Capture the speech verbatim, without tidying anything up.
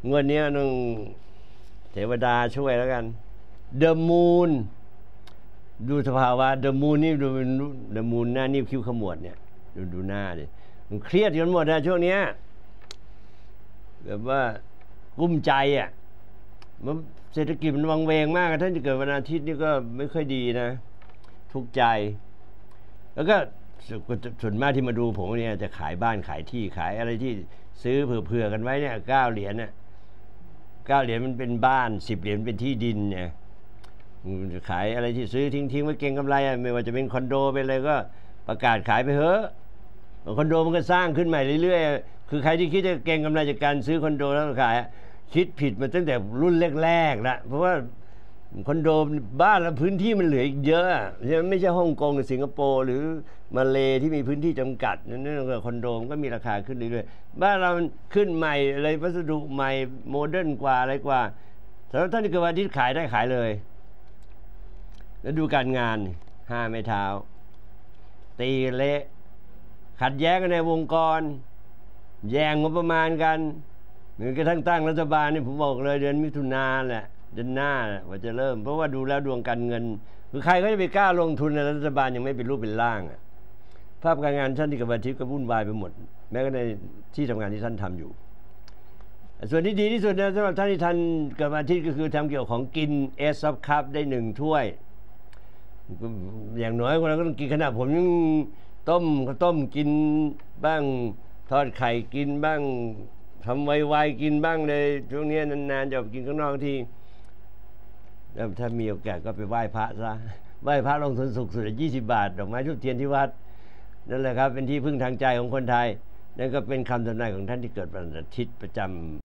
งวดนี้ต้องเทวดาช่วยแล้วกัน The Moon ดูสภาวะ The Moon นี่ดู The Moon หน้านิ้วคิ้วขมวดเนี่ยดูดูหน้าดิมันเครียดกันหมดนะช่วงนี้แบบว่ากุ้มใจอ่ะมันเศรษฐกิจมันวังเวงมากท่านจะเกิดวันอาทิตย์นี่ก็ไม่ค่อยดีนะทุกข์ใจแล้วก็ส่วนมากที่มาดูผมเนี่ยจะขายบ้านขายที่ขายอะไรที่ซื้อเผื่อๆกันไว้เนี่ยเก้าเหรียญเนี่ยเก้าเหรียญมันเป็นบ้านสิบเหรียญเป็นที่ดินเนี่ยขายอะไรที่ซื้อทิ้งๆไว้เก็งกำไรไม่ว่าจะเป็นคอนโดเป็นอะไรก็ประกาศขายไปเถอะคอนโดมันก็สร้างขึ้นใหม่เรื่อยๆคือใครที่คิดจะเก็งกำไรจากการซื้อคอนโดแล้วขายคิดผิดมาตั้งแต่รุ่นแรกๆแล้วเพราะว่าคอนโดบ้านแล้วพื้นที่มันเหลืออีกเยอะไม่ใช่ฮ่องกงหรือสิงคโปร์หรือมาเลที่มีพื้นที่จำกัดนั่นก็คอนโดมันก็มีราคาขึ้นเรื่อยๆบ้านเรามันขึ้นใหม่อะไรวัสดุใหม่โมเดิร์นกว่าอะไรกว่าสำหรับท่านที่เกิดวันอาทิตย์ขายได้ขายเลยแล้วดูการงานห้าไม้เท้าตีเละขัดแย้งกันในวงกรแย่งงบประมาณกันหรือกระทั่งตั้งรัฐบาลนี่ผมบอกเลยเดือนมิถุนาแหละเดือนหน้าว่าจะเริ่มเพราะว่าดูแล้วดวงการเงินคือใครก็จะไปกล้าลงทุนในรัฐบาลยังไม่เป็นรูปเป็นร่างอ่ะภาพการงานท่านที่กับวันอาทิตย์ก็วุ่นวายไปหมดแม้ก็ในที่ทำงานที่ท่านทำอยู่ส่วนที่ดีที่สุดนะสำหรับท่านที่ท่านกับวันอาทิตย์ก็คือทำเกี่ยวของกินเอสซับคัพได้หนึ่งถ้วยอย่างน้อยคนเราก็ต้องกินขนาดผมยังต้มข้าวต้มกินบ้างทอดไข่กินบ้างทำไวๆกินบ้างเลยช่วงนี้นานๆจะกินข้างนอกทีแล้วถ้ามีโอกาสก็ไปไหว้พระซะไหว้พระลงทุนสุขสุดยี่สิบบาทดอกไม้ทูบเทียนที่วัดนั่นแหละครับเป็นที่พึ่งทางใจของคนไทยนั่นก็เป็นคำทำนายของท่านที่เกิดวันอาทิตย์ประจ